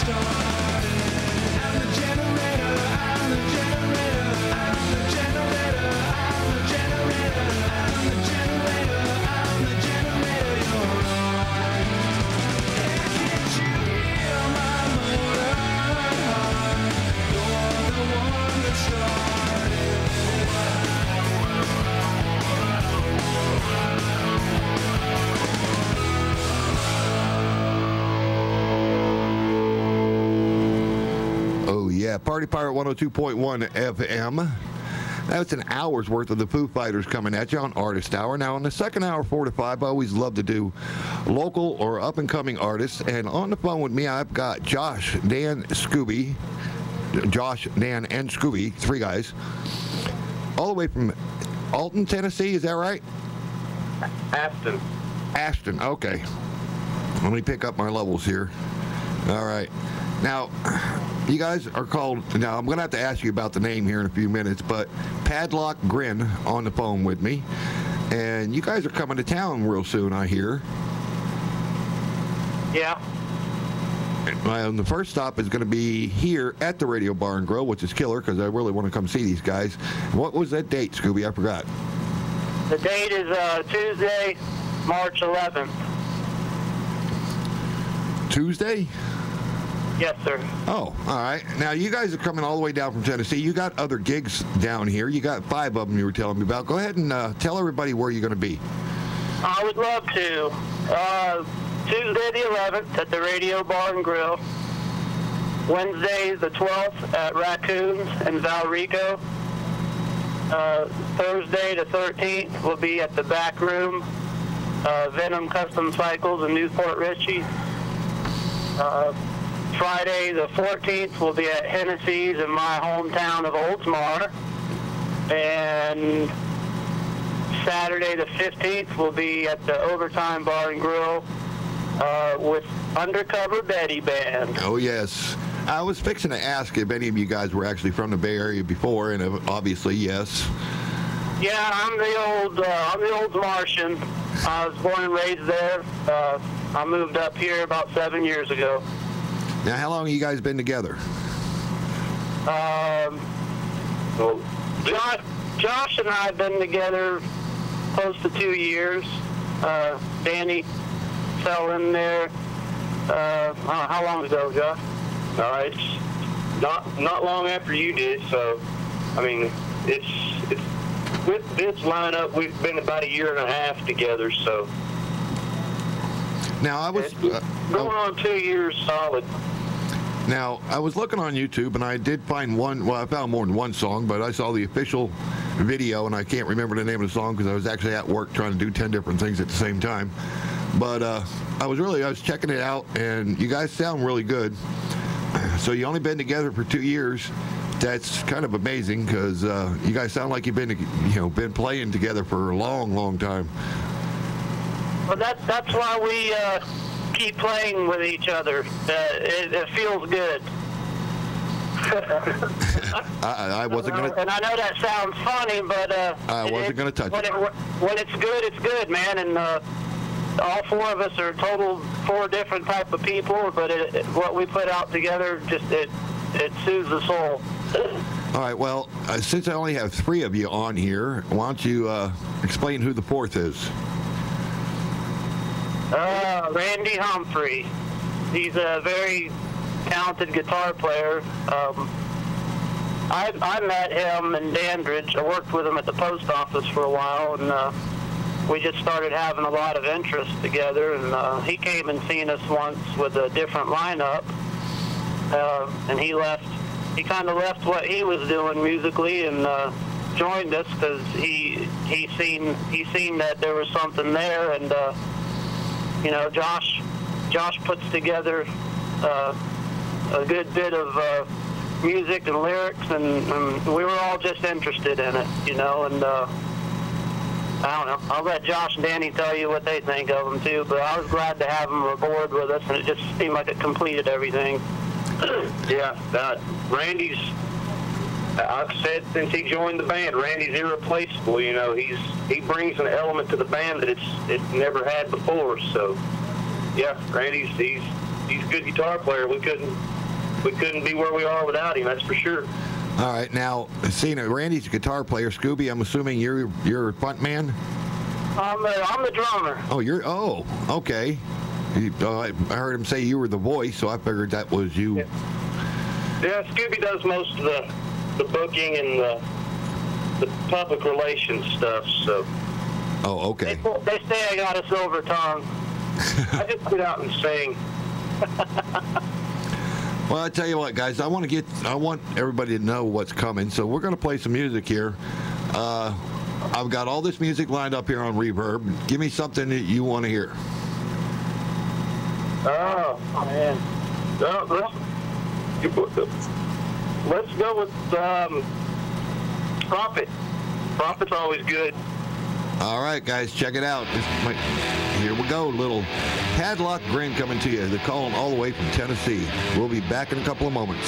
Party Pirate 102.1 FM. That's an hour's worth of the Foo Fighters coming at you on Artist Hour. Now, in the second hour, 4 to 5, I always love to do local or up-and-coming artists. And on the phone with me, I've got Josh, Dan, Scooby. Josh, Dan, and Scooby, three guys. All the way from Alton, Tennessee, is that right? Aston. Aston, okay. Let me pick up my levels here. All right. Now, you guys are called, now I'm going to have to ask you about the name here in a few minutes, but Padlock Grin on the phone with me. And you guys are coming to town real soon, I hear. Yeah. And the first stop is going to be here at the Radio Bar and Grill, which is killer because I really want to come see these guys. What was that date, Scooby? I forgot. The date is Tuesday, March 11th. Tuesday? Yes, sir. Oh, all right. Now, you guys are coming all the way down from Tennessee. You got other gigs down here. You got 5 of them you were telling me about. Go ahead and tell everybody where you're going to be. I would love to. Tuesday the 11th at the Radio Bar and Grill. Wednesday the 12th at Raccoons in Valrico. Thursday the 13th will be at the Back Room, Venom Custom Cycles in Newport Richey. Friday the 14th will be at Hennessy's in my hometown of Ozman. And Saturday the 15th will be at the Overtime Bar and Grill with Undercover Betty Band. Oh, yes. I was fixing to ask if any of you guys were actually from the Bay Area before, and obviously, yes. Yeah, I'm the old Martian. I was born and raised there. I moved up here about 7 years ago. Now, how long have you guys been together? Josh and I have been together close to 2 years. Danny fell in there. How long ago, Josh? It's not long after you did. So, I mean, it's with this lineup, we've been about 1.5 years together. So. Now I was going on 2 years solid. Now, I was looking on YouTube, and I did find one, well, I found more than one song, but I saw the official video, and I can't remember the name of the song because I was actually at work trying to do 10 different things at the same time. But I was checking it out, and you guys sound really good. So you only been together for 2 years. That's kind of amazing because you guys sound like you've been playing together for a long, long time. Well, that's why we keep playing with each other. It feels good. I wasn't going to... And I know that sounds funny, but... I wasn't going to touch it. When it's good, man. And all 4 of us are total 4 different type of people, but what we put out together, just it soothes the soul. All right, well, since I only have 3 of you on here, why don't you explain who the 4th is? Randy Humphrey. He's a very talented guitar player. I met him in Dandridge. I worked with him at the post office for a while, and we just started having a lot of interest together. And he came and seen us once with a different lineup, and he kind of left what he was doing musically and joined us because he seen that there was something there. And Josh puts together a good bit of music and lyrics, and we were all just interested in it, and I don't know. I'll let Josh and Danny tell you what they think of them too, but I was glad to have them aboard with us, and it just seemed like it completed everything. Yeah, Randy's, I've said since he joined the band, Randy's irreplaceable. He brings an element to the band that it's never had before. So, yeah, he's a good guitar player. We couldn't we couldn't be where we are without him. That's for sure. All right, now, seeing that Randy's a guitar player, Scooby, I'm assuming you're front man? I'm the drummer. Oh, okay. I heard him say you were the voice, so I figured that was you. Yeah, Scooby does most of the booking and the public relations stuff, so. Oh, okay. They say I got a silver tongue. I just get out and sing. Well, I tell you what, guys, I want everybody to know what's coming, so we're going to play some music here. I've got all this music lined up here on Reverb. Give me something that you want to hear. Oh, man. Let's go with Prophet. Prophet's always good. All right, guys, check it out. Here we go, little Padlock Grin coming to you. They're calling all the way from Tennessee. We'll be back in a couple of moments.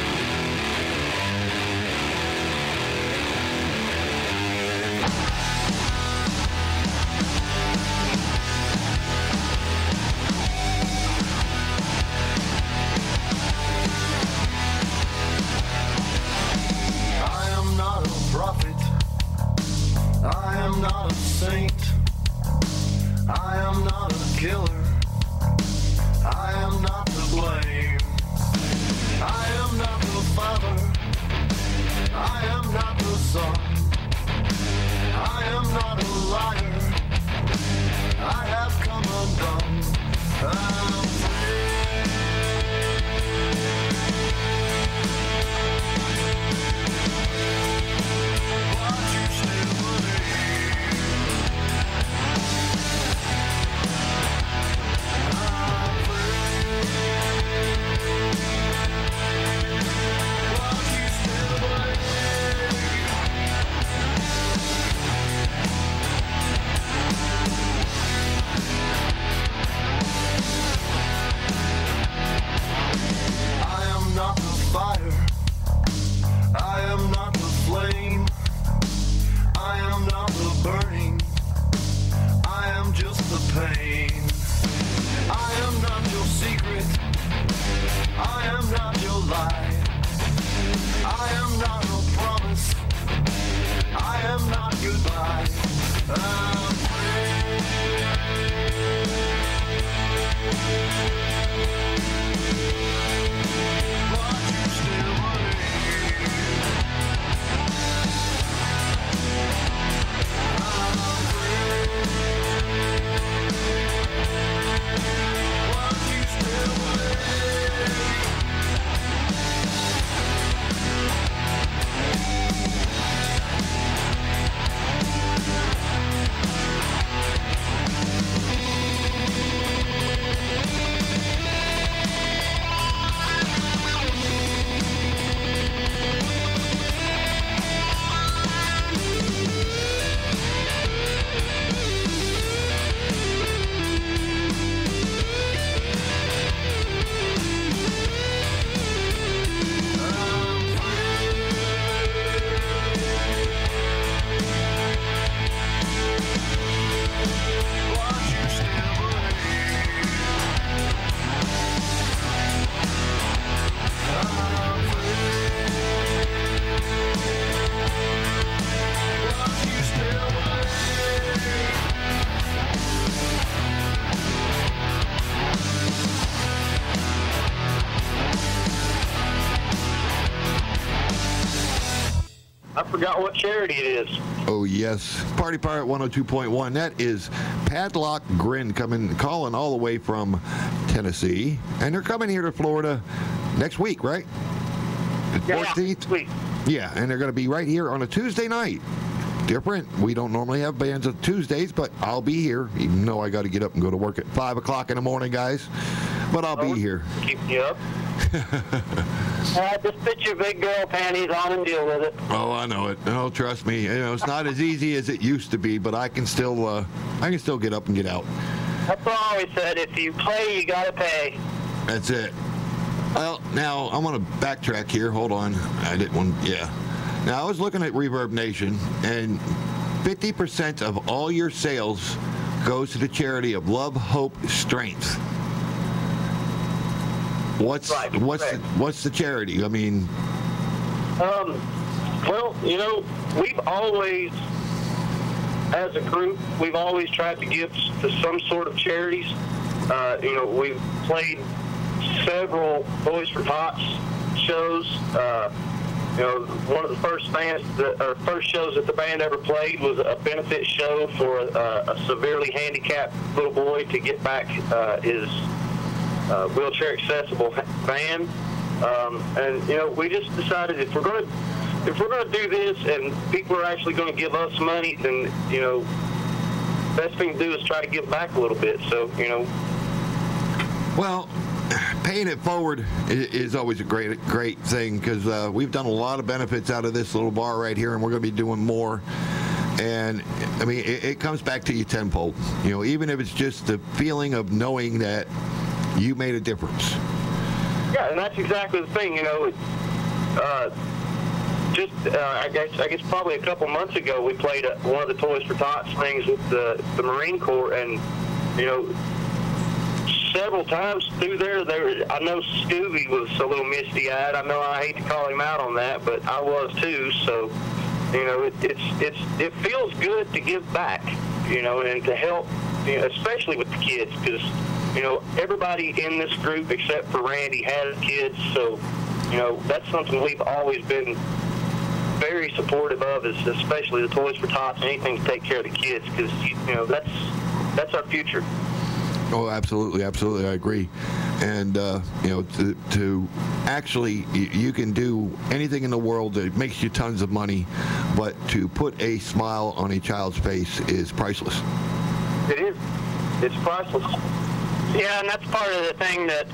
I forgot what charity it is. Oh, yes. Party Pirate 102.1. That is Padlock Grin calling all the way from Tennessee. And they're coming here to Florida next week, right? The 14th? Next week. Yeah, and they're going to be right here on a Tuesday night. Different. We don't normally have bands on Tuesdays, but I'll be here, even though I got to get up and go to work at 5 o'clock in the morning, guys. But I'll be here. Keep you up. Just put your big girl panties on and deal with it. Oh, I know it. Oh, trust me. It's not as easy as it used to be, but I can still get up and get out. That's what I always said. If you play, you got to pay. That's it. Well, now I'm going to backtrack here. Hold on. I didn't want. Yeah. Now I was looking at Reverb Nation, and 50% of all your sales goes to the charity of Love, Hope, Strength. What's the charity? I mean, well, you know, we've always, as a group, we've always tried to give to some sort of charities. You know, we've played several Toys for Tots shows. You know, one of the first shows that the band ever played was a benefit show for a severely handicapped little boy to get back his wheelchair accessible van. And you know, we just decided if we're going to do this and people are actually going to give us money, then you know, best thing to do is try to give back a little bit. So you know, well, paying it forward is always a great thing, because we've done a lot of benefits out of this little bar right here, and we're going to be doing more. And I mean, it comes back to you tenfold. You know, even if it's just the feeling of knowing that you made a difference. Yeah, and that's exactly the thing. You know, I guess probably a couple months ago we played one of the Toys for Tots things with the Marine Corps, and you know, several times through there, I know Scooby was a little misty-eyed. I know I hate to call him out on that, but I was too. So, you know, it feels good to give back, you know, and to help, you know, especially with the kids, because you know, everybody in this group except for Randy has kids. So, you know, that's something we've always been very supportive of, is especially the Toys for Tots, anything to take care of the kids, because you know, that's our future. Oh, absolutely, absolutely, I agree. And you know, to actually, you can do anything in the world that makes you tons of money, but to put a smile on a child's face is priceless. It is. It's priceless. Yeah, and that's part of the thing that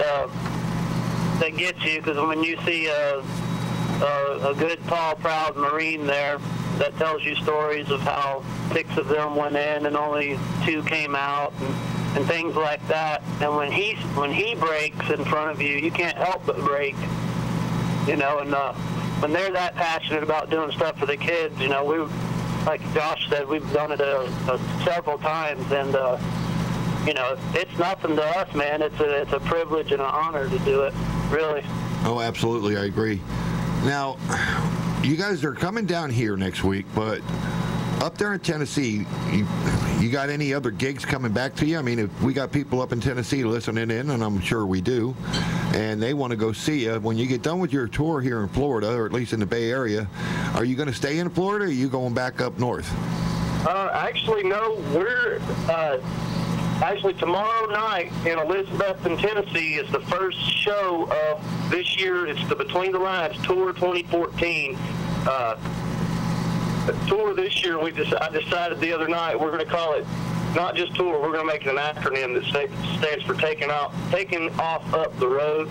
gets you, because when you see a good, tall, proud Marine there that tells you stories of how 6 of them went in and only 2 came out, and things like that. And when he breaks in front of you, you can't help but break. You know, and when they're that passionate about doing stuff for the kids, you know, like Josh said, we've done it several times, and you know, it's nothing to us, man. It's a privilege and an honor to do it, really. Oh, absolutely, I agree. Now, you guys are coming down here next week, but up there in Tennessee, you got any other gigs coming back to you? I mean, if we got people up in Tennessee listening in, and I'm sure we do, and they want to go see you, when you get done with your tour here in Florida, or at least in the Bay Area, are you going to stay in Florida, or are you going back up north? Actually, no. We're actually tomorrow night in Elizabethton, Tennessee is the first show of this year. It's the Between the Lines Tour 2014. The tour this year, I decided the other night we're going to call it not just tour, we're going to make it an acronym that stands for taking off up the road.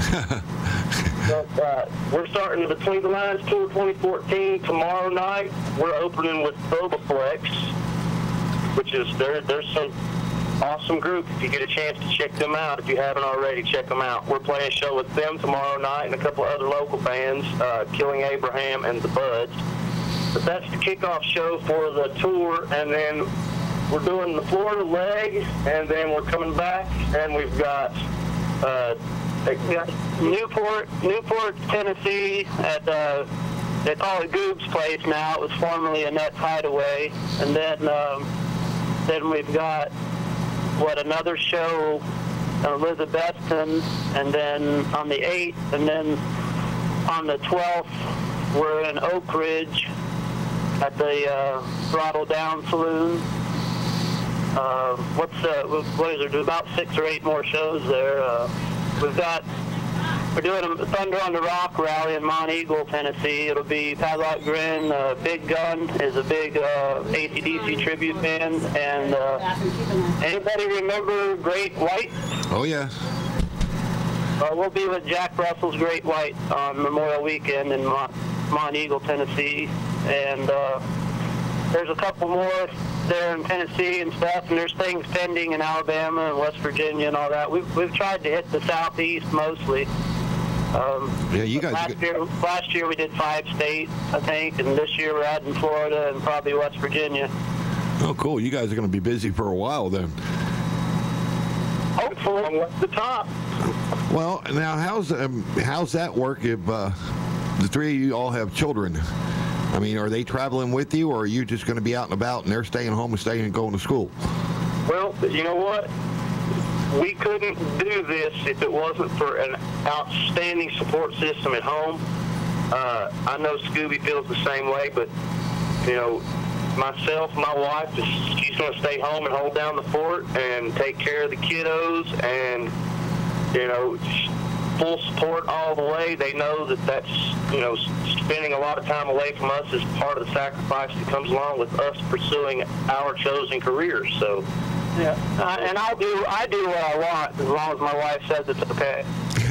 But, we're starting the Between the Lines Tour 2014 tomorrow night. We're opening with Bobaflex, which is there's some awesome group. If you get a chance to check them out, if you haven't already, check them out. We're playing a show with them tomorrow night and a couple other local bands, Killing Abraham and the Buds. But that's the kickoff show for the tour, and then we're doing the Florida leg, and then we're coming back, and we've got Newport, Tennessee, at they call it Goob's Place now. It was formerly Annette's Hideaway, and then we've got another show in Elizabethton, and then on the 8th, and then on the 12th we're in Oak Ridge at the Throttle Down Saloon. What is there? About 6 or 8 more shows there. We're doing a Thunder on the Rock rally in Mount Eagle, Tennessee. It'll be Padlock Grin. Big Gun is a big AC/DC tribute band. And anybody remember Great White? Oh, yeah. We'll be with Jack Russell's Great White on Memorial Weekend in Mount Eagle, Tennessee. And there's a couple more there in Tennessee and stuff, and there's things pending in Alabama and West Virginia and all that. We've tried to hit the Southeast mostly. Yeah, you guys. Last year we did 5 states, I think, and this year we're adding Florida and probably West Virginia. Oh, cool. You guys are going to be busy for a while then. Hopefully, what's the top? Well, now how's that work if the three of you all have children? I mean, are they traveling with you, or are you just going to be out and about and they're staying home and staying and going to school? Well, you know what? We couldn't do this if it wasn't for an outstanding support system at home. I know Scooby feels the same way, but, you know, myself, my wife, she's going to stay home and hold down the fort and take care of the kiddos, and, you know, full support all the way. They know that that's, you know, spending a lot of time away from us is part of the sacrifice that comes along with us pursuing our chosen careers. So, yeah, and I do what I want as long as my wife says it's okay.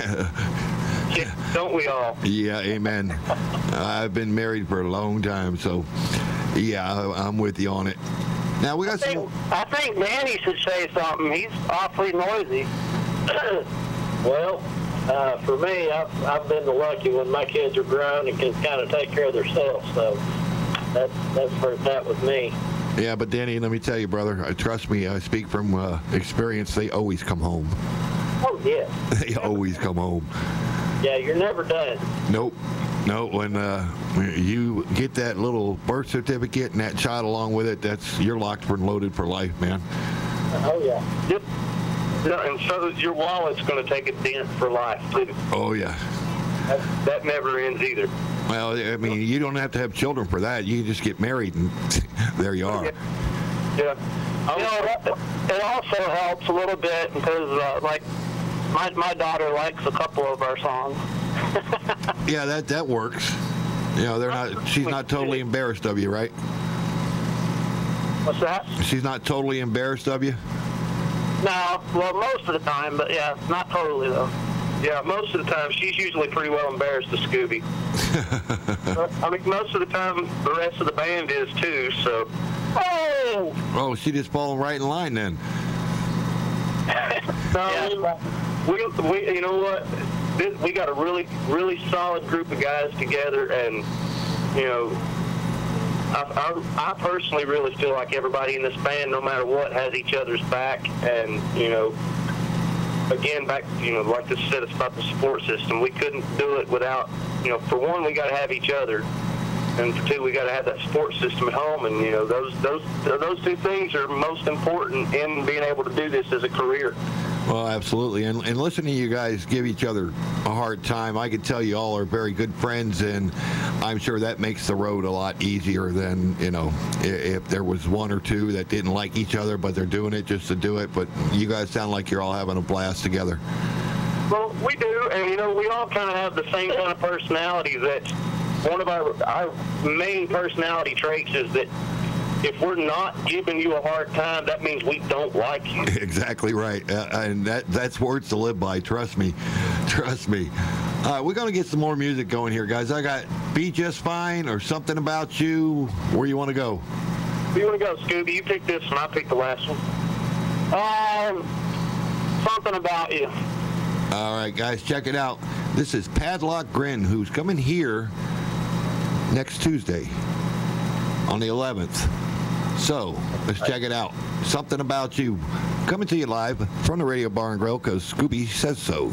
Don't we all? Yeah, amen. I've been married for a long time, so yeah, I'm with you on it. Now we got I think Danny should say something. He's awfully noisy. Well, for me, I've been the lucky when my kids are grown and can kind of take care of themselves. So that's where it's at with me. Yeah, but Danny, let me tell you, brother, trust me, I speak from experience. They always come home. Oh, yeah. They always come home. Yeah, you're never done. Nope. No, when you get that little birth certificate and that child along with it, you're locked and loaded for life, man. Oh, yeah. Yep. Yeah, and so your wallet's going to take a dent for life, too. Oh, yeah. That never ends either. Well, I mean, you don't have to have children for that. You can just get married, and there you are. Yeah. You know, it also helps a little bit because, like, my daughter likes a couple of our songs. Yeah, that works. You know, she's not totally embarrassed of you, right? What's that? She's not totally embarrassed of you? No, well, most of the time, but yeah, not totally, though. Yeah, most of the time, she's usually pretty well embarrassed of Scooby. I mean, most of the time, the rest of the band is, too, so. Oh, she just falling right in line, then. No, we you know what? We got a really, really solid group of guys together, and, you know, I personally really feel like everybody in this band, no matter what, has each other's back. And, you know, again, back, you know, like this said, it's about the support system. We couldn't do it without, you know, for one, we got to have each other. And for two, we got to have that support system at home. And, you know, those two things are most important in being able to do this as a career. Well, absolutely. And listening to you guys give each other a hard time, I can tell you all are very good friends, and I'm sure that makes the road a lot easier than, you know, if there was one or two that didn't like each other, but they're doing it just to do it. But you guys sound like you're all having a blast together. Well, we do, and, you know, we all kind of have the same kind of personality. That one of our main personality traits is that if we're not giving you a hard time, that means we don't like you. Exactly right. And that's words to live by. Trust me. Trust me. We're going to get some more music going here, guys. I got Be Just Fine or Something About You. Where you want to go? Where you want to go, Scooby? You pick this one. I picked the last one. Something About You. All right, guys, check it out. This is Padlock Grin, who's coming here next Tuesday on the 11th. So, let's check it out. Something About You. Coming to you live from the Radio Bar and Grill, because Scooby says so.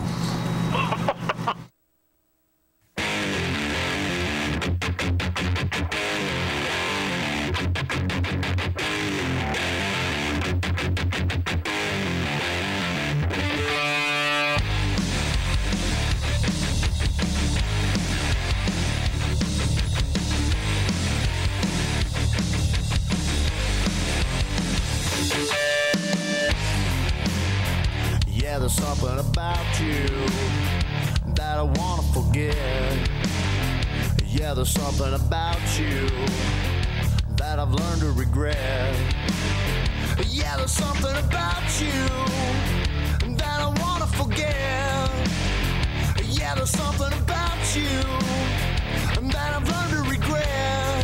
Yeah, there's something about you that I wanna forget. Yeah, there's something about you that I've learned to regret. Yeah, there's something about you that I wanna forget. Yeah, there's something about you that I've learned to regret.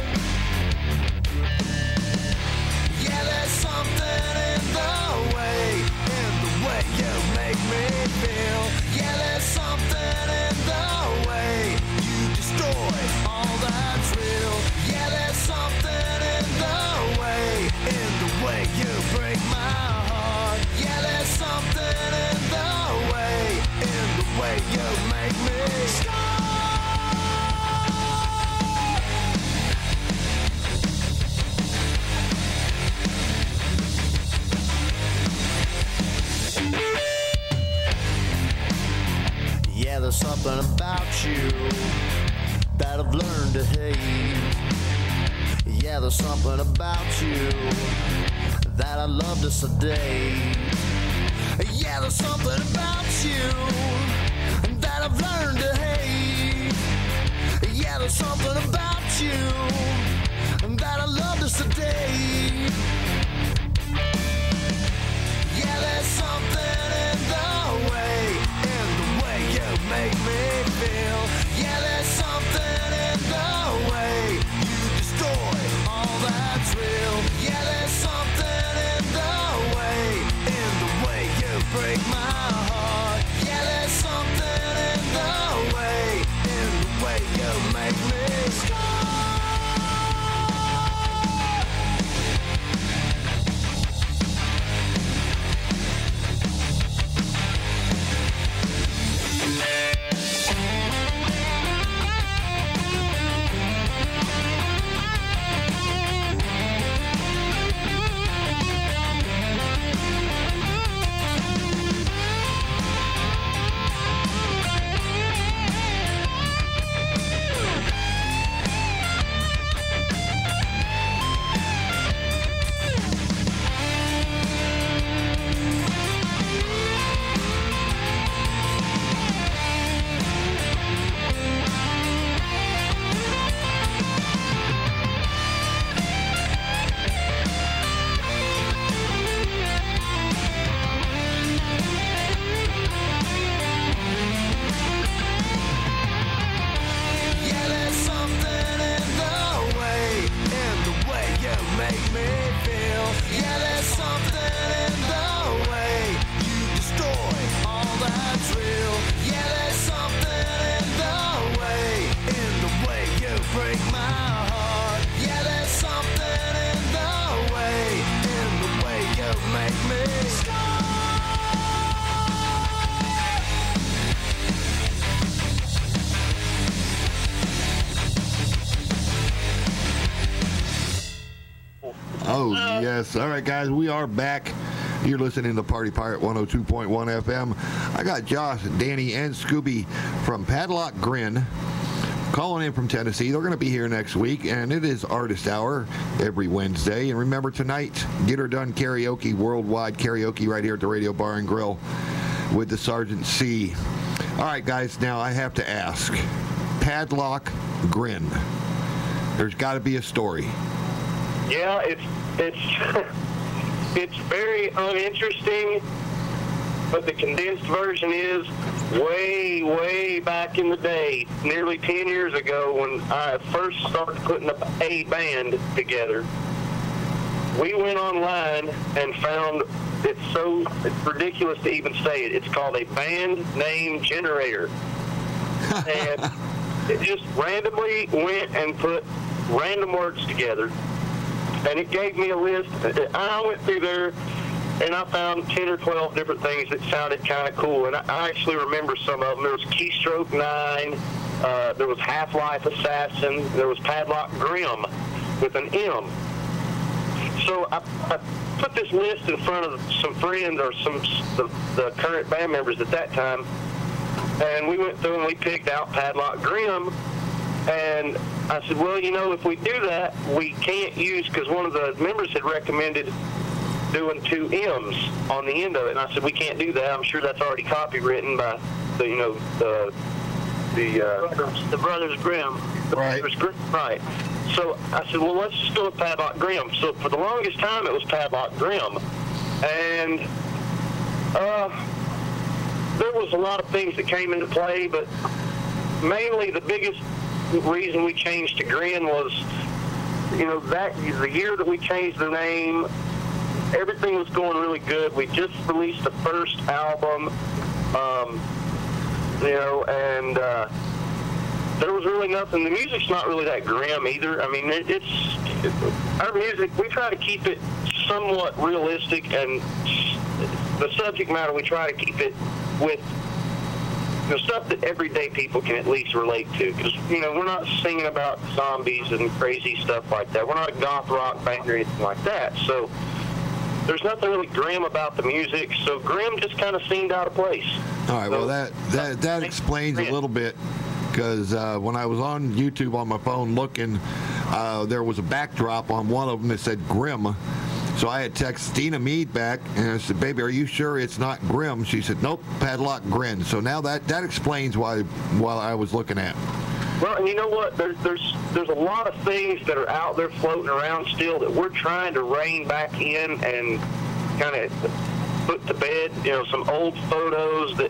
Yeah, there's something in the way you make me feel. Yeah, there's something in the way you destroy all that's real. Yeah, there's something in the way you break my heart. Yeah, there's something way you make me stop. Yeah, there's something about you that I've learned to hate. Yeah, there's something about you that I love to sedate. Yeah, there's something about you that I've learned to hate. Yeah, there's something about you that I love to sedate. Yeah, there's something in the way you make me feel. Yeah, there's something in the way you destroy all that's real. Yeah, there's something in the way you break my heart. Yeah, there's something in the way you make me stop. Oh, yes. All right, guys, we are back. You're listening to Party Pirate 102.1 FM. I got Josh, Danny, and Scooby from Padlock Grin calling in from Tennessee. They're going to be here next week, and it is Artist Hour every Wednesday. And remember, tonight, Get Her Done Karaoke, worldwide karaoke right here at the Radio Bar and Grill with the Sergeant C. All right, guys, now I have to ask. Padlock Grin. There's got to be a story. Yeah, it's it's very uninteresting, but the condensed version is way back in the day, nearly 10 years ago, when I first started putting a band together. We went online and found it's ridiculous to even say it. It's called a band name generator. And it just randomly went and put random words together. And it gave me a list. I went through there, and I found 10 or 12 different things that sounded kind of cool. And I actually remember some of them. There was Keystroke 9. There was Half-Life Assassin. There was Padlock Grim with an M. So I put this list in front of some friends or the current band members at that time. And we went through and we picked out Padlock Grim. And I said, well, you know, if we do that, we can't use, because one of the members had recommended doing 2 M's on the end of it. And I said, we can't do that. I'm sure that's already copywritten by the Brothers Grimm. Right. Brothers Grimm. Right. So I said, well, let's just go with Padlock Grim. So for the longest time, it was Padlock Grim. And there was a lot of things that came into play, but mainly the biggest reason we changed to Grin was, that the year that we changed the name, everything was going really good. We just released the first album, and there was really nothing. The music's not really that grim either. I mean, it's our music. We try to keep it somewhat realistic, and the subject matter we try to keep it with stuff that everyday people can at least relate to. Because, we're not singing about zombies and crazy stuff like that. We're not a goth rock band or anything like that. So there's nothing really grim about the music. So grim just kind of seemed out of place. All right, well, that explains a little bit. Because when I was on YouTube on my phone looking, there was a backdrop on one of them that said grim. So I had texted Dina Mead back, and I said, "Baby, are you sure it's not grim?" She said, "Nope, Padlock Grin." So now that explains why I was looking at. Well, and you know what? There's a lot of things that are out there floating around still that we're trying to rein back in and kind of put to bed. Some old photos that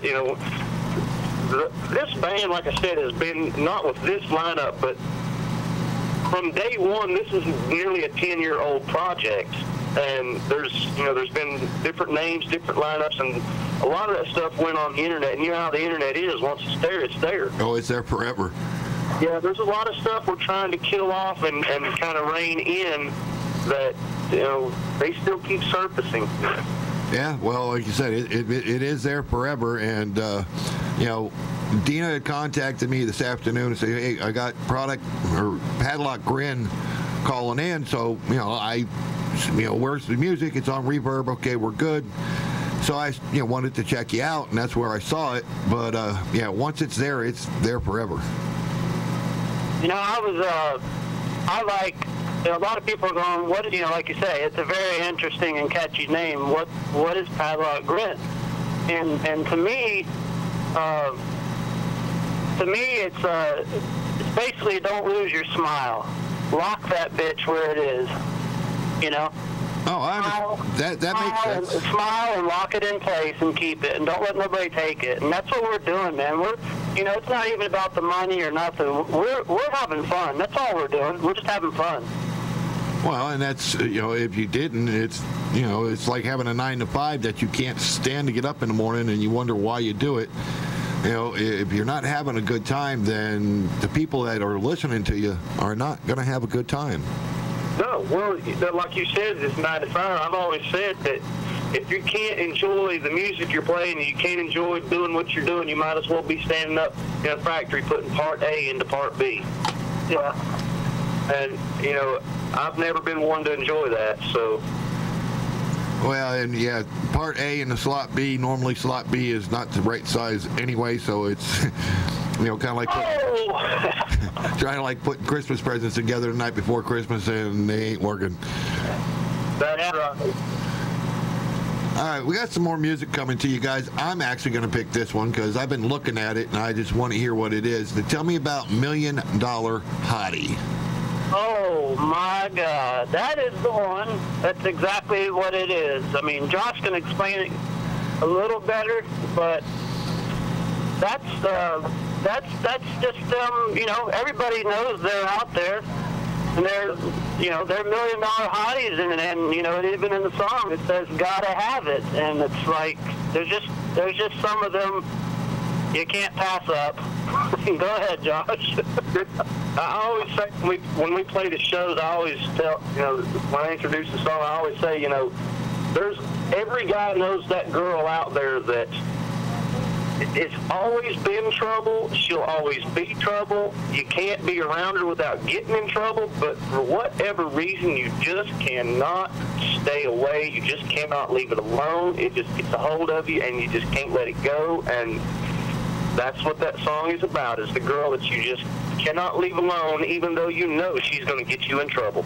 this band, like I said, has been not with this lineup, but from day one, this is nearly a 10-year-old project. And there's been different names, different lineups, and a lot of that stuff went on the internet. And you know how the internet is. Once it's there, it's there. Oh, it's there forever. Yeah, there's a lot of stuff we're trying to kill off and kind of rein in that, they still keep surfacing. Yeah, well, like you said, it is there forever. And, Dina had contacted me this afternoon and said, "Hey, I got product or Padlock Grin calling in." So, where's the music? It's on Reverb. Okay, we're good. So I, wanted to check you out, and that's where I saw it. But once it's there forever. I like. A lot of people are going, "What?" Like you say, it's a very interesting and catchy name. What is Padlock Grin? And to me, it's basically don't lose your smile. Lock that bitch where it is. Oh, that makes sense. Smile and lock it in place and keep it, and don't let nobody take it. And that's what we're doing, man. It's not even about the money or nothing. We're having fun. That's all we're doing. We're just having fun. Well, and that's, if you didn't, it's like having a 9-to-5 that you can't stand to get up in the morning and you wonder why you do it. If you're not having a good time, then the people that are listening to you are not going to have a good time. No, well, like you said, it's 9 to 5. I've always said that if you can't enjoy the music you're playing and you can't enjoy doing what you're doing, you might as well be standing up in a factory putting part A into part B. Yeah. And, I've never been one to enjoy that, so. Well, and yeah, part A in the slot B, normally slot B is not the right size anyway, so it's, kind of like trying to put Christmas presents together the night before Christmas, and they ain't working. That's right. All right, we got some more music coming to you guys. I'm actually going to pick this one because I've been looking at it, and I just want to hear what it is. Tell me about $1 Million Hottie. Oh, my God. That is the one. That's exactly what it is. I mean, Josh can explain it a little better, but that's just them, everybody knows they're out there. And they're $1 million hotties, and even in the song it says "gotta have it," and it's like there's just some of them you can't pass up. Go ahead, Josh. I always say when we play the shows, I always tell when I introduce the song, I always say there's every guy knows that girl out there that. It's always been trouble. She'll always be trouble. You can't be around her without getting in trouble, but for whatever reason, you just cannot stay away. You just cannot leave it alone. It just gets a hold of you, and you just can't let it go, and that's what that song is about, is the girl that you just cannot leave alone, even though you know she's going to get you in trouble.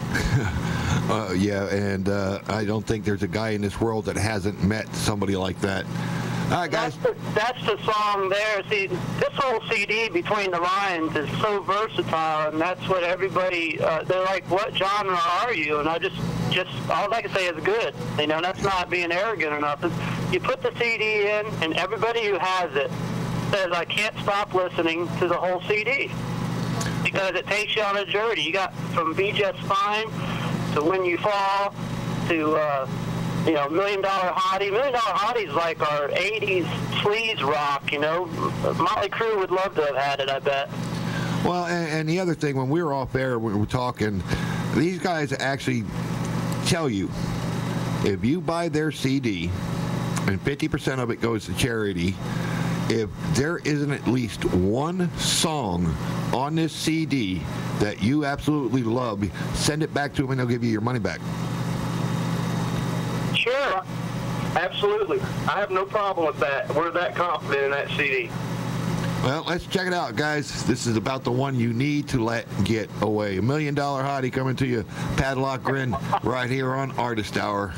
Yeah, and I don't think there's a guy in this world that hasn't met somebody like that. All right, guys. That's the song there. See, this whole CD, Between the Lines, is so versatile, and that's what everybody, they're like, what genre are you? And I just all I can say is good. That's not being arrogant or nothing. You put the CD in, and everybody who has it says, I can't stop listening to the whole CD. Because it takes you on a journey. You got from Be Just Fine to When You Fall to... $1 Million Hottie. $1 Million Hottie is like our 80s sleaze rock, Motley Crue would love to have had it, I bet. Well, and the other thing, when we were off air, we were talking, these guys actually tell you, if you buy their CD and 50% of it goes to charity, if there isn't at least one song on this CD that you absolutely love, send it back to them and they'll give you your money back. Sure. Absolutely. I have no problem with that. We're that confident in that CD. Well, let's check it out, guys. This is about the one you need to let get away. $1 Million Hottie coming to you, Padlock Grin, right here on Artist Hour.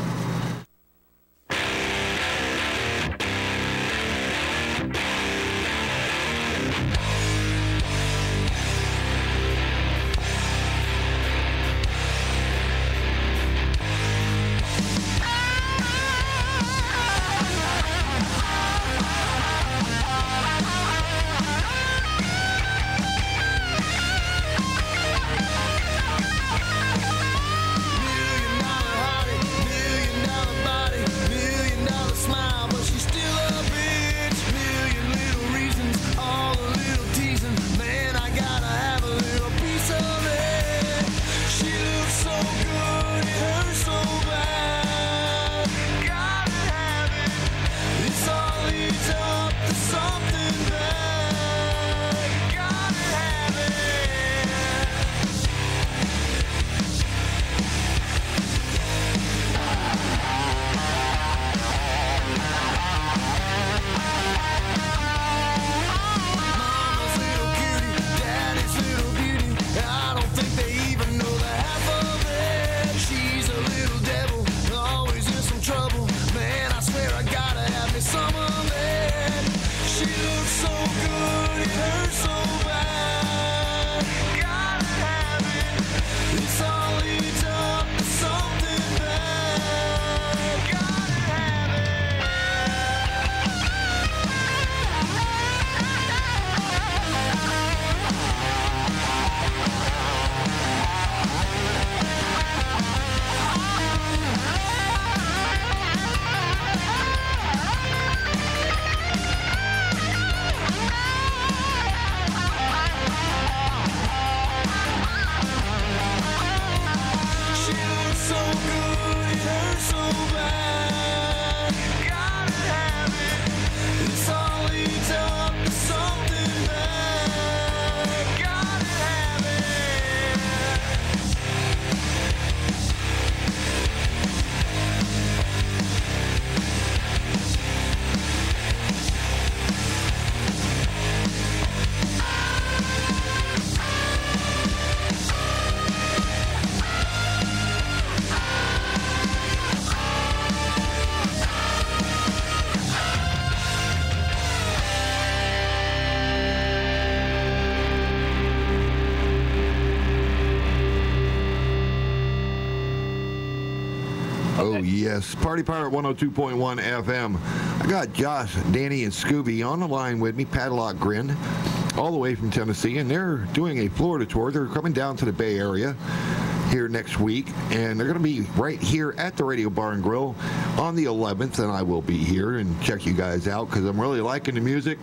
Oh, yes. Party Pirate 102.1 FM. I got Josh, Danny, and Scooby on the line with me, Padlock Grin, all the way from Tennessee, and they're doing a Florida tour. They're coming down to the Bay Area here next week, and they're going to be right here at the Radio Bar and Grill on the 11th, and I will be here and check you guys out because I'm really liking the music,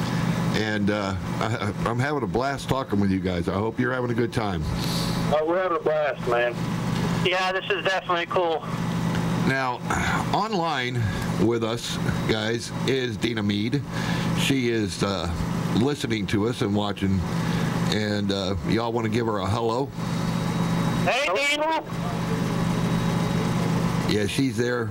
and I'm having a blast talking with you guys. I hope you're having a good time. Oh, we're having a blast, man. Yeah, this is definitely cool. Now, online with us, guys, is Dina Mead. She is listening to us and watching, and y'all want to give her a hello? Hey, Dina! Yeah, she's there.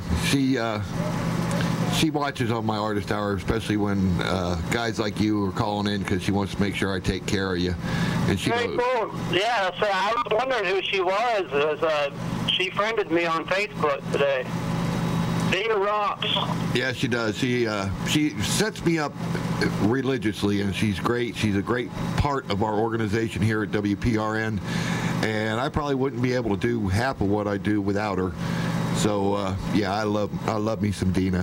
She watches on my Artist Hour, especially when guys like you are calling in because she wants to make sure I take care of you. And she Very cool. Yeah, so I was wondering who she was. She friended me on Facebook today. Dina rocks. Yeah, she does. She sets me up religiously, and she's great. She's a great part of our organization here at WPRN, and I probably wouldn't be able to do half of what I do without her. So yeah, I love me some Dina.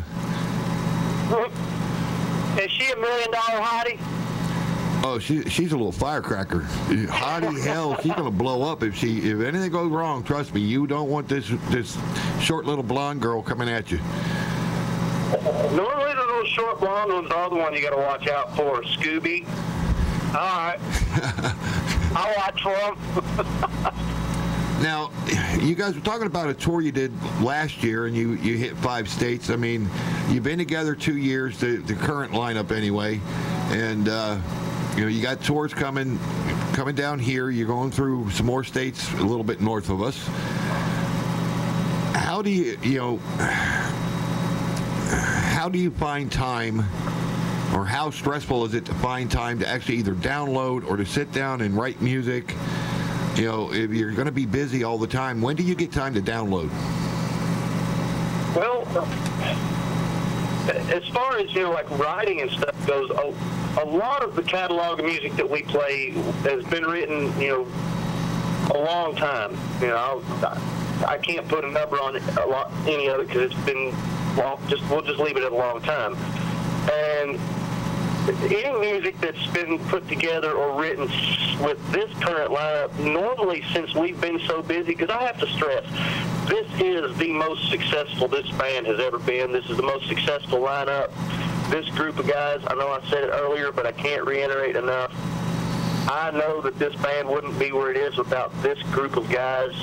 Is she $1 million hottie? Oh, she's a little firecracker. Hottie hell, she's gonna blow up if anything goes wrong. Trust me, you don't want this short little blonde girl coming at you. Normally the little short blonde one's the other one you gotta watch out for, Scooby. All right. I'll watch for him. Now, you guys were talking about a tour you did last year, and you hit 5 states. I mean, you've been together 2 years, the current lineup anyway, and you got tours coming down here. You're going through some more states a little bit north of us. How do you find time, or how stressful is it to find time to actually either download or to sit down and write music? If you're going to be busy all the time, when do you get time to download? Well, as far as, like writing and stuff goes, a lot of the catalog of music that we play has been written, a long time. I can't put a number on any of it because it's been long. We'll just leave it at a long time. And any music that's been put together or written with this current lineup, normally since we've been so busy, because I have to stress, this is the most successful this band has ever been. This is the most successful lineup. This group of guys, I know I said it earlier, but I can't reiterate enough. I know that this band wouldn't be where it is without this group of guys.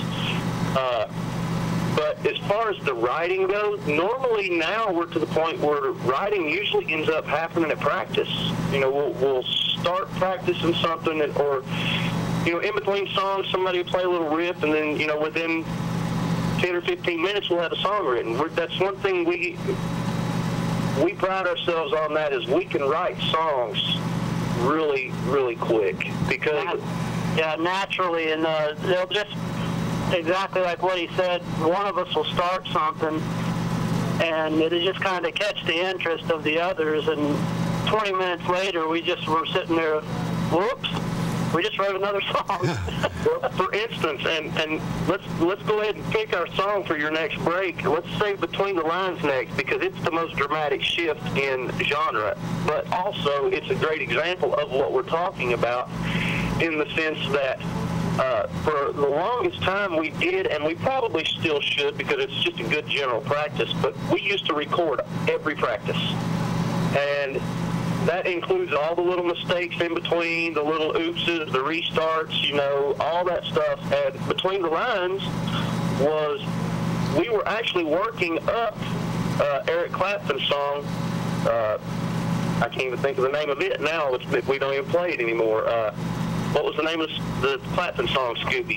But as far as the writing goes, normally now we're to the point where writing usually ends up happening at practice. We'll start practicing something, or in between songs, somebody will play a little riff, and then within 10 or 15 minutes we'll have a song written. That's one thing we pride ourselves on, that is we can write songs really, really quick because naturally, and they'll just. Exactly like what he said, one of us will start something, and it'll just kind of catch the interest of the others, and 20 minutes later, we're sitting there, whoops, we just wrote another song. For instance, and let's go ahead and pick our song for your next break. Let's say Between the Lines next, because it's the most dramatic shift in genre, but also it's a great example of what we're talking about, in the sense that for the longest time we did, and we probably still should because it's just a good general practice, but we used to record every practice. And that includes all the little mistakes in between, the little oopses, the restarts, all that stuff. And Between the Lines we were actually working up Eric Clapton's song. I can't even think of the name of it now. We don't even play it anymore. What was the name of the Clapton song, Scooby?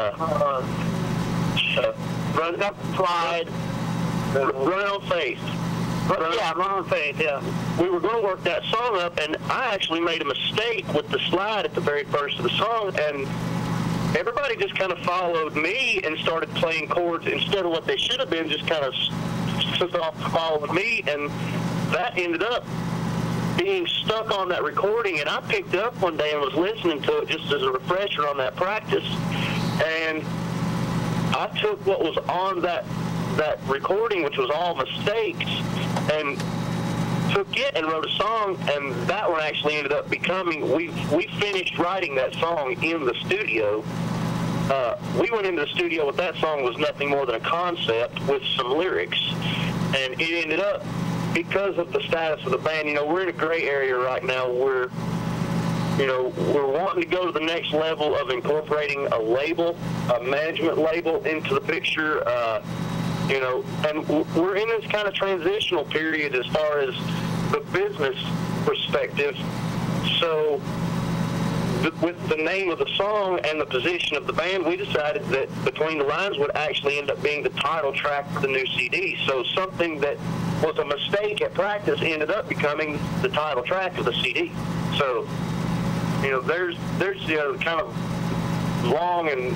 Run Up Slide. Running on Faith. Run on Faith, yeah. We were going to work that song up, and I actually made a mistake with the slide at the very first of the song, and everybody just kind of followed me and started playing chords instead of what they should have been, just kind of followed me, and that ended up being stuck on that recording. And I picked up one day and was listening to it just as a refresher on that practice, and I took what was on that recording, which was all mistakes, and took it and wrote a song, and that one actually ended up becoming, we finished writing that song in the studio. We went into the studio with that song was nothing more than a concept with some lyrics, and it ended up, because of the status of the band, we're in a gray area right now. We're wanting to go to the next level of incorporating a label, a management label into the picture, and we're in this kind of transitional period as far as the business perspective. So with the name of the song and the position of the band, we decided that Between the Lines would actually end up being the title track for the new CD. So something that was a mistake at practice ended up becoming the title track of the CD. So, there's kind of long and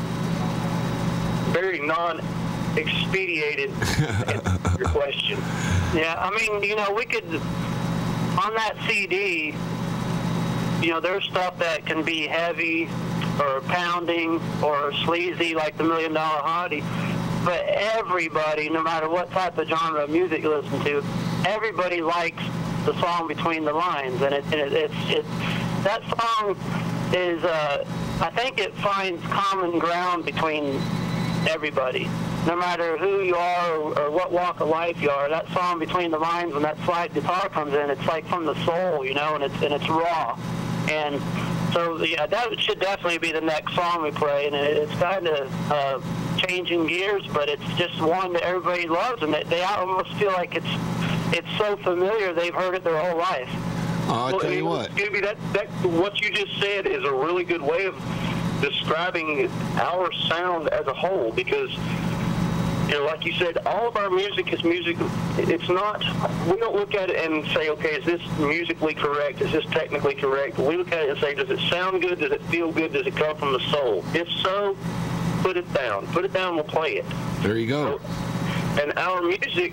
very non-expedited your question. Yeah, I mean, we could, on that CD, there's stuff that can be heavy or pounding or sleazy, like the $1 Million Hottie. But everybody, no matter what type of genre of music you listen to, everybody likes the song Between the Lines. And that song is, I think it finds common ground between everybody. No matter who you are or what walk of life you are, that song Between the Lines, when that slide guitar comes in, it's like from the soul, and it's raw. And So yeah, that should definitely be the next song we play, and it's kind of changing gears, but it's just one that everybody loves, and they almost feel like it's so familiar they've heard it their whole life. I'll tell you what. Scooby, that what you just said is a really good way of describing our sound as a whole, because like you said, all of our music is music. It's not, we don't look at it and say, okay, is this musically correct? Is this technically correct? We look at it and say, does it sound good? Does it feel good? Does it come from the soul? If so, put it down. Put it down, we'll play it. There you go. And our music,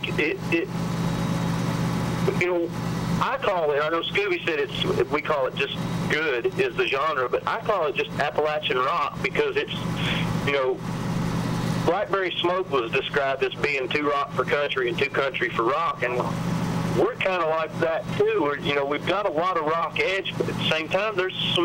I call it, I know Scooby said we call it just good is the genre, but I call it just Appalachian rock because it's, Blackberry Smoke was described as being too rock for country and too country for rock, and we're kind of like that too. We've got a lot of rock edge, but at the same time,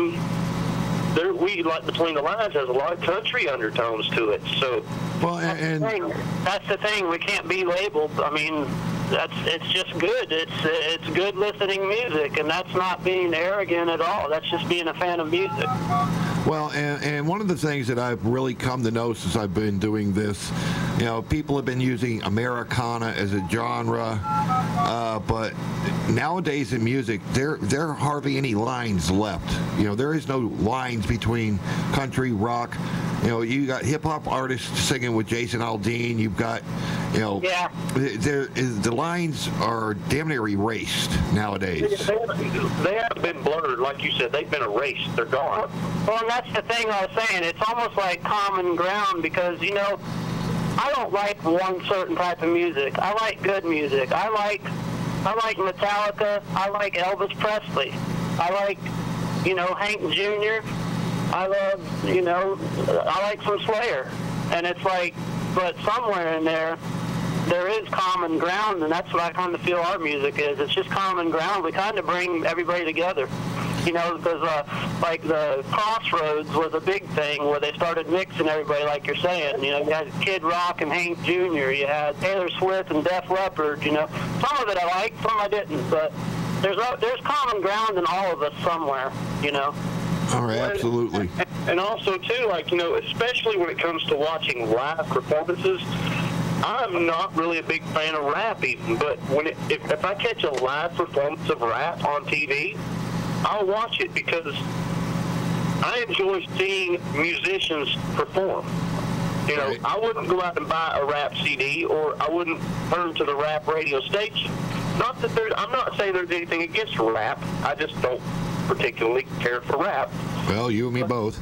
we, like Between the Lines, has a lot of country undertones to it. So, well, and that's the thing. We can't be labeled. I mean, it's just good. It's good listening music, and that's not being arrogant at all. That's just being a fan of music. Well, and one of the things that I've really come to know since I've been doing this, people have been using Americana as a genre, but nowadays in music, there are hardly any lines left. There is no lines between country, rock. You got hip-hop artists singing with Jason Aldean. You've got, yeah. The lines are damn near erased nowadays. They have been blurred, like you said. They've been erased. They're gone. Well, and that's the thing I was saying. It's almost like common ground because, I don't like one certain type of music. I like good music. I like Metallica. I like Elvis Presley. I like, Hank Jr. I love, I like some Slayer. And it's like, but somewhere in there is common ground, and that's what I kind of feel our music is. It's just common ground. We kind of bring everybody together. Because like the Crossroads was a big thing where they started mixing everybody, like you're saying. You had Kid Rock and Hank Jr. You had Taylor Swift and Def Leppard. Some of it I liked, some I didn't. But there's common ground in all of us somewhere. All right, absolutely. And also too, especially when it comes to watching live performances. I'm not really a big fan of rap even, but if I catch a live performance of rap on TV, I'll watch it because I enjoy seeing musicians perform. Right. I wouldn't go out and buy a rap CD, or I wouldn't turn to the rap radio station. Not that I'm not saying there's anything against rap. I just don't particularly care for rap. Well, you and me both.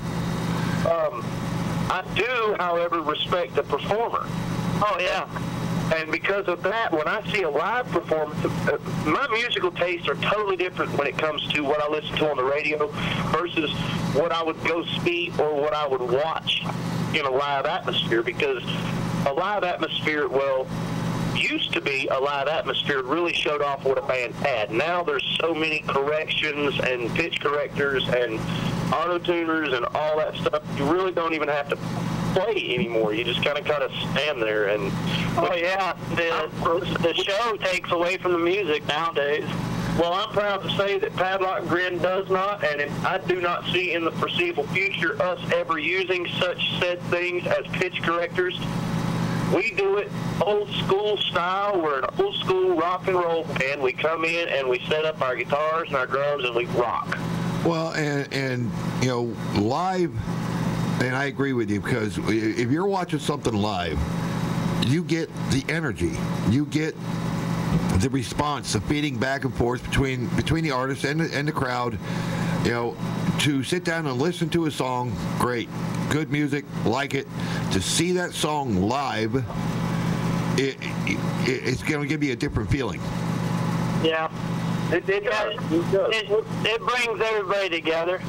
I do, however, respect the performer. Oh, yeah. And because of that, when I see a live performance, my musical tastes are totally different when it comes to what I listen to on the radio versus what I would go see or what I would watch in a live atmosphere. Because a live atmosphere, used to be a live atmosphere really showed off what a band had. Now there's so many corrections and pitch correctors and auto-tuners and all that stuff. You really don't even have to play anymore. You just kind of stand there and the show takes away from the music nowadays. Well, I'm proud to say that Padlock Grin does not, and I do not see in the foreseeable future us ever using such said things as pitch correctors. We do it old school style. We're an old school rock and roll band. We come in and we set up our guitars and our drums and we rock. Well, and live. And I agree with you, because if you're watching something live, you get the energy, you get the response, the feeding back and forth between the artist and the crowd. To sit down and listen to a song, great, good music, like it. To see that song live, it's going to give you a different feeling. Yeah, it brings everybody together.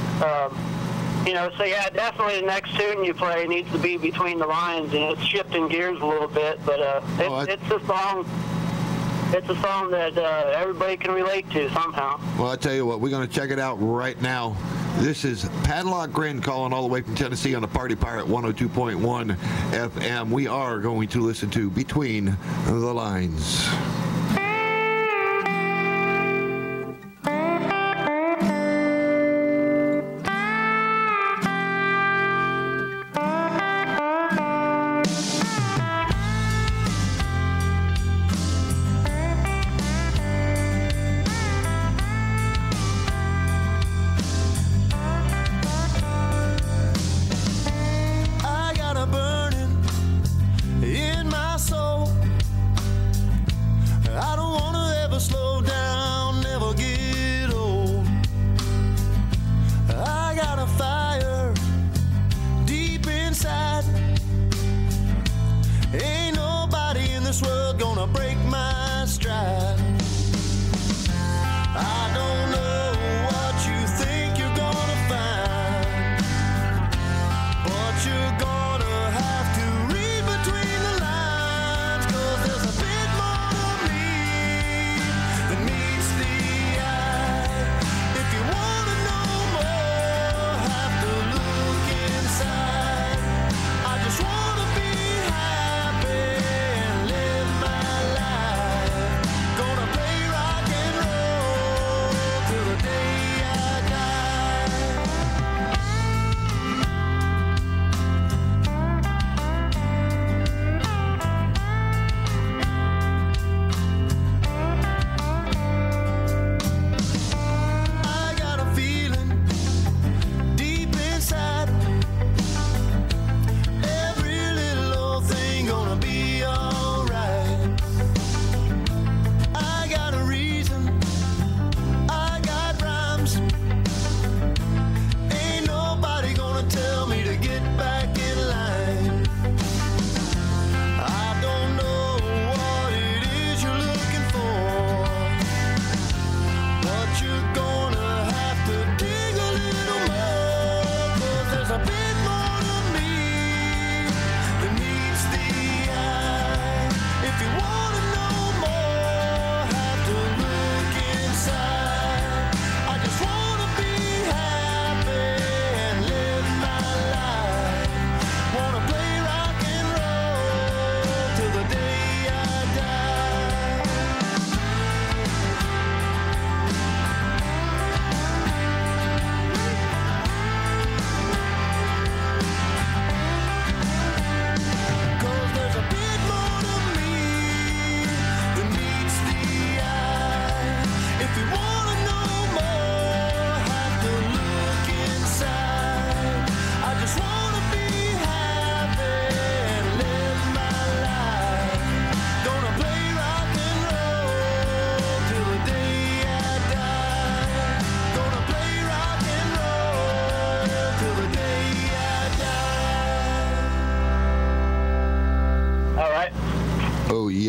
So yeah, definitely the next tune you play needs to be Between the Lines. It's shifting gears a little bit, but it's a song. It's a song that everybody can relate to somehow. Well, I tell you what, we're going to check it out right now. This is Padlock Grin calling all the way from Tennessee on the Party Pirate 102.1 FM. We are going to listen to Between the Lines.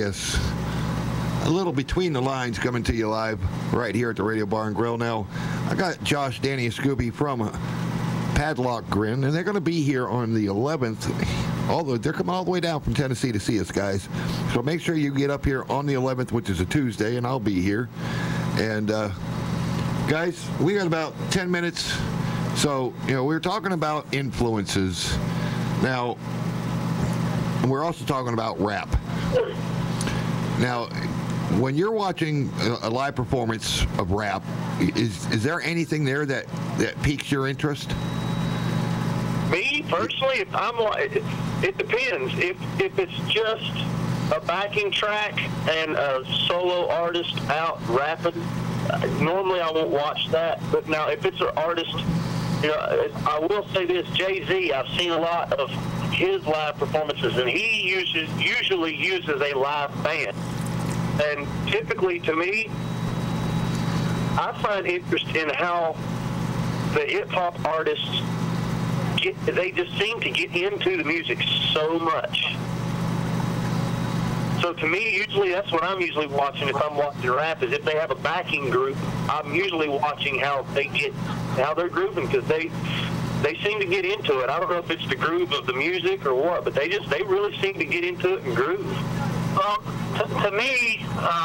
guess, a little between the lines coming to you live right here at the Radio Bar and Grill. Now, I got Josh, Danny, and Scooby from Padlock Grin, and they're going to be here on the 11th. Although they're coming all the way down from Tennessee to see us, guys. So make sure you get up here on the 11th, which is a Tuesday, and I'll be here. And, guys, we got about 10 minutes. So, we're talking about influences. Now, we're also talking about rap. Now, when you're watching a live performance of rap, is there anything there that piques your interest? Me personally, it depends. If it's just a backing track and a solo artist out rapping, normally I won't watch that. But now, if it's an artist, I will say this: Jay-Z. I've seen a lot of his live performances, and he usually uses a live band. And typically, to me, I find interest in how the hip-hop artists they just seem to get into the music so much. So to me, usually that's what I'm usually watching if I'm watching rap, is if they have a backing group, I'm usually watching how they're grooving, because they seem to get into it. I don't know if it's the groove of the music or what, but they really seem to get into it and groove. Well, to me,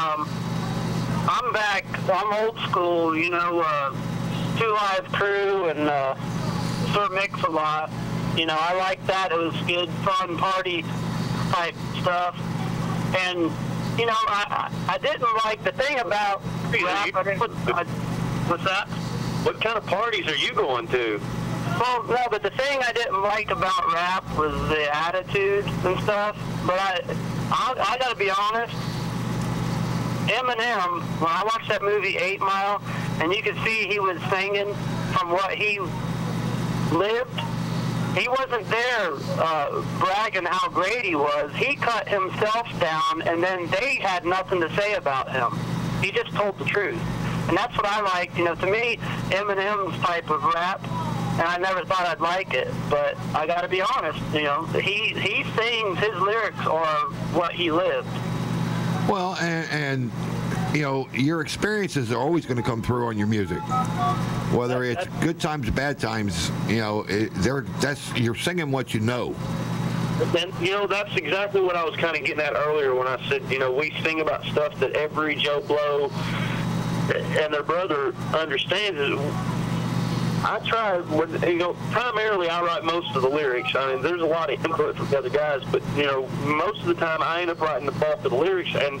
I'm old school, Two Live Crew and Sir Mix-a-Lot. I like that. It was good, fun, party type stuff. And, I didn't like the thing about rap. What's that? What kind of parties are you going to? Well, no, but the thing I didn't like about rap was the attitude and stuff. But I got to be honest, Eminem, when I watched that movie 8 Mile, and you could see he was singing from what he lived, he wasn't there bragging how great he was. He cut himself down, and then they had nothing to say about him. He just told the truth. And that's what I liked. To me, Eminem's type of rap, and I never thought I'd like it, but I got to be honest, he sings, his lyrics are what he lived. Well, and your experiences are always going to come through on your music. Whether it's good times, bad times, you're singing what you know. And, that's exactly what I was kind of getting at earlier when I said, we sing about stuff that every Joe Blow and their brother understands. I try, primarily I write most of the lyrics. I mean, there's a lot of input from the other guys, but, most of the time I end up writing the bulk of the lyrics, and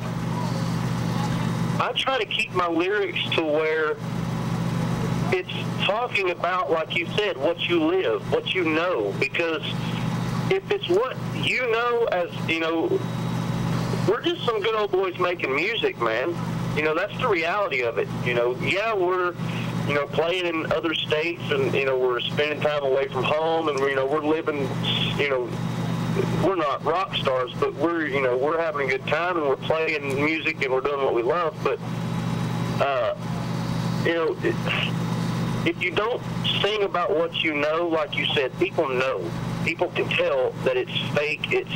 I try to keep my lyrics to where it's talking about, like you said, what you live, what you know, because if it's what you know, as, we're just some good old boys making music, man. That's the reality of it. Yeah, we're playing in other states, and, we're spending time away from home, and, we're living, we're not rock stars, but we're having a good time, and we're playing music, and we're doing what we love. But, if you don't sing about what you know, like you said, people know. People can tell that it's fake. It's,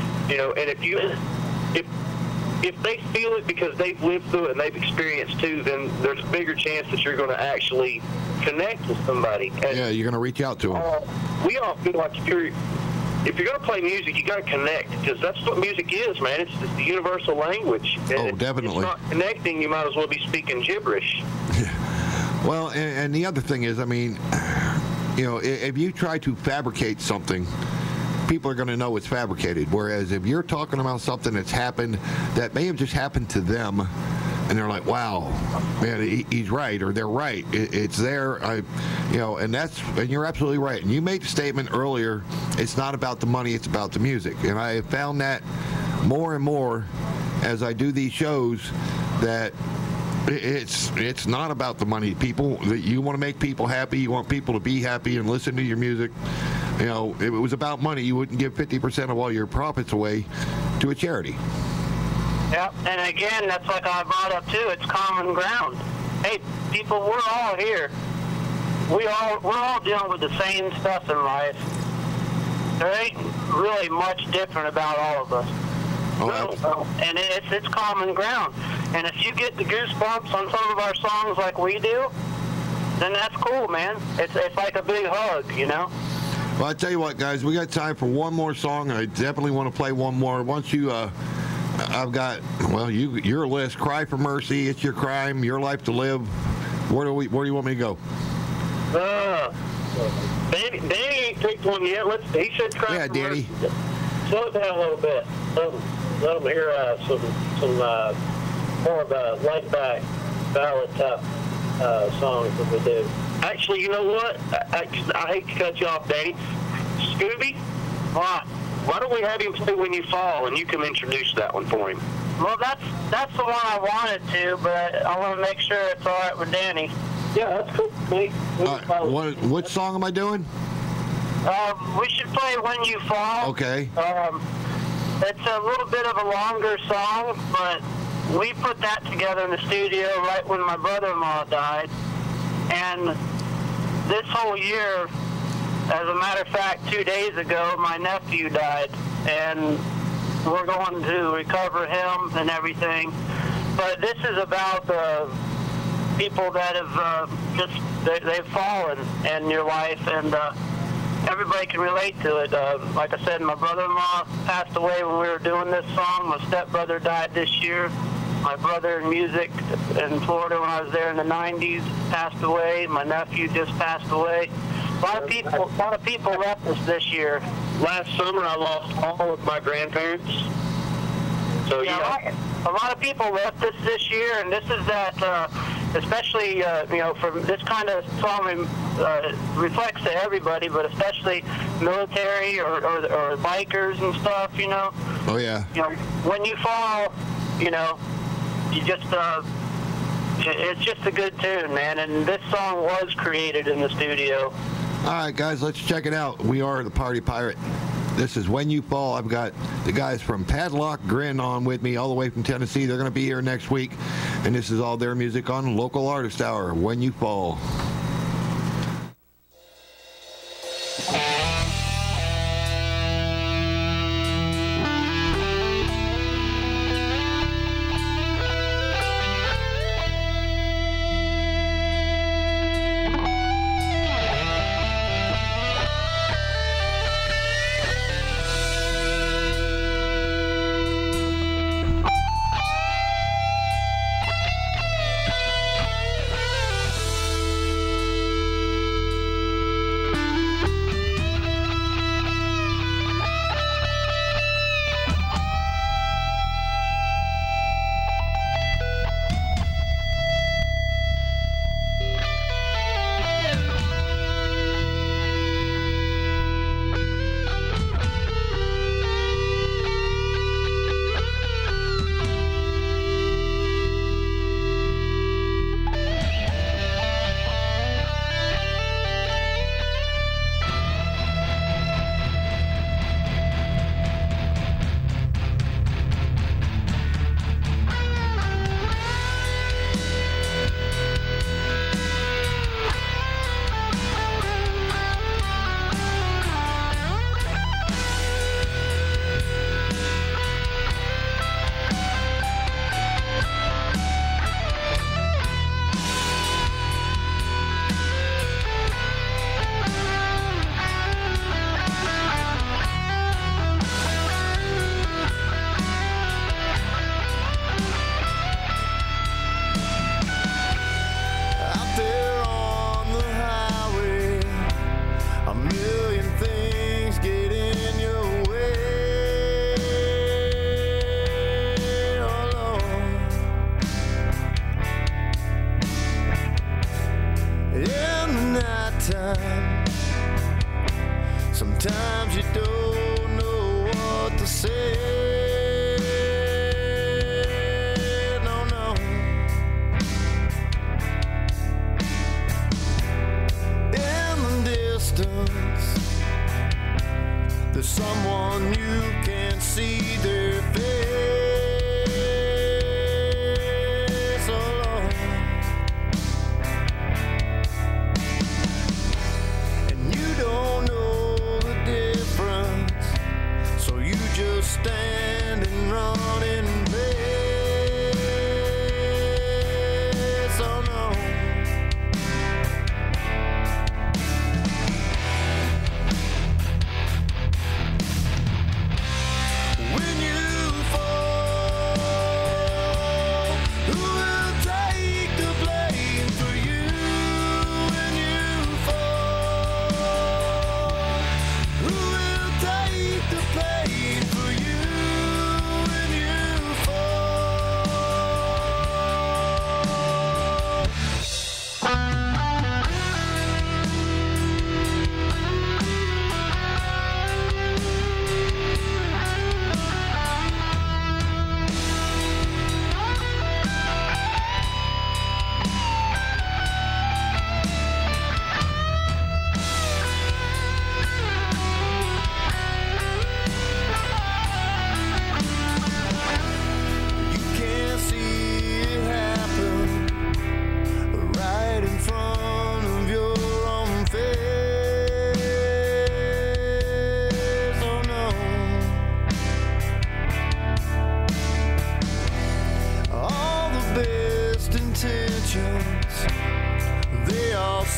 and if they feel it because they've lived through it and they've experienced too, then there's a bigger chance that you're going to actually connect with somebody. And, yeah, you're going to reach out to them. We all feel like if you're going to play music, you got to connect, because that's what music is, man. It's the universal language. And definitely. If it's not connecting, you might as well be speaking gibberish. Well, and the other thing is, I mean, if you try to fabricate something, people are going to know it's fabricated. Whereas if you're talking about something that's happened that may have just happened to them, and they're like, wow, man, he's right, or they're right. It's there, and you're absolutely right. And you made the statement earlier, it's not about the money, it's about the music. And I have found that more and more as I do these shows, that it's not about the money. People, you want to make people happy, you want people to be happy and listen to your music. If it was about money, you wouldn't give 50% of all your profits away to a charity. Yep, and again, that's like I brought up too. It's common ground. Hey, people, we're all here. We're all dealing with the same stuff in life. There ain't really much different about all of us. No. And it's common ground. And if you get the goosebumps on some of our songs like we do, then that's cool, man. It's like a big hug, you know? Well, I tell you what, guys, we got time for one more song. I definitely want to play one more. Once you, I've got, well, your list. Cry for Mercy, It's Your Crime, Your Life to Live. Where do you want me to go? Danny ain't picked one yet. He said Cry Yeah, for Danny. Mercy. Slow it down a little bit. Let them hear some more of a laid-back ballad type songs that we do. Actually, you know what? I hate to cut you off, Danny. Scooby, why don't we have him play When You Fall, and you can introduce that one for him? Well, that's the one I wanted to, but I want to make sure it's all right with Danny. Yeah, that's cool. What song am I doing? We should play When You Fall. Okay. It's a little bit of a longer song, but we put that together in the studio right when my brother-in-law died. And this whole year, as a matter of fact, 2 days ago, my nephew died. And we're going to recover him and everything. But this is about people that have they've fallen in your life, and everybody can relate to it. Like I said, my brother-in-law passed away when we were doing this song. My stepbrother died this year. My brother in music in Florida when I was there in the 90s passed away. My nephew just passed away. A lot of people left us this year. Last summer, I lost all of my grandparents. So yeah, a lot of people left us this year, and this is that. Especially, from this kind of song reflects to everybody, but especially military or bikers and stuff, you know. Oh, yeah. You know, when you fall, you know, you just, it's just a good tune, man. And this song was created in the studio. All right, guys, let's check it out. We are the Party Pirate. This is When You Fall. I've got the guys from Padlock Grin on with me all the way from Tennessee. They're going to be here next week. And this is all their music on Local Artist Hour, When You Fall. Sometimes you don't know what to say. No, no. In the distance, there's someone you can't see their face. Oh, Lord. And you don't know the difference, so you just stand and run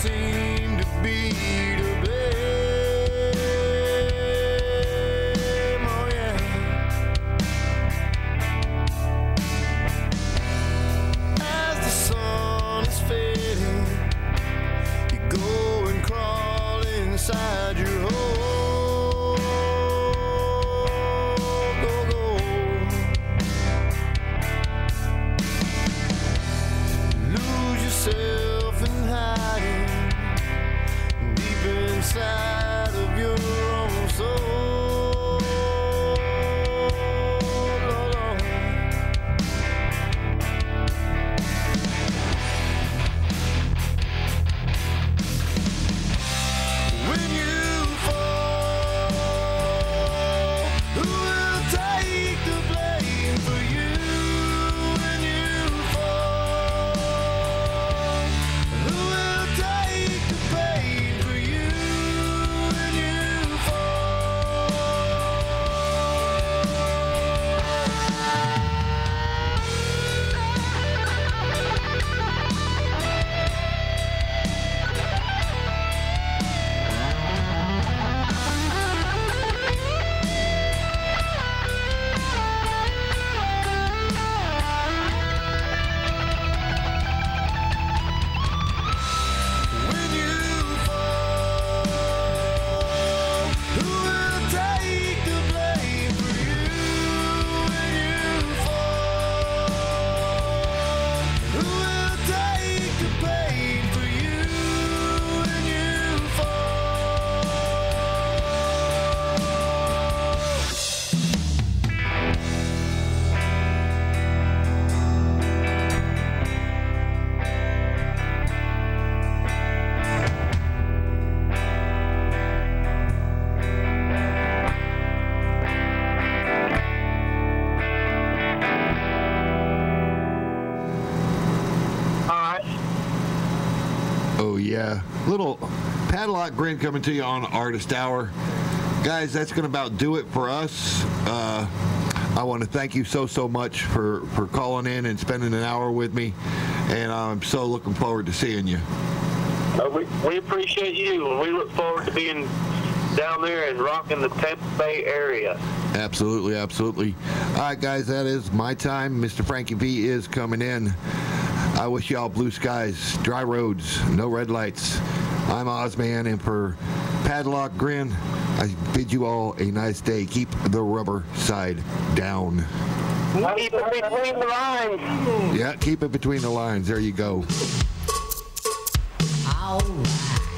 seem to be to blame. Oh yeah. As the sun is fading, you go and crawl inside your hole. Go, go. Lose yourself in hiding deep inside of your own soul. Lord. When you fall, who will take the blame for you? When you fall, who will take the pain for you? When you When you fall, who will take the blame for you? When you fall, who will take the pain for you? When you All right. Oh, yeah. Little Padlock Grin coming to you on Artist Hour. Guys, that's going to about do it for us. I want to thank you so much for calling in and spending an hour with me. And I'm so looking forward to seeing you. We appreciate you, and we look forward to being down there and rocking the Tampa Bay area. Absolutely, absolutely. All right, guys, that is my time. Mr. Frankie V is coming in. I wish y'all blue skies, dry roads, no red lights. I'm Ozman, and for Padlock Grin, I bid you all a nice day. Keep the rubber side down. Keep it between the lines. Yeah, keep it between the lines. There you go. all right.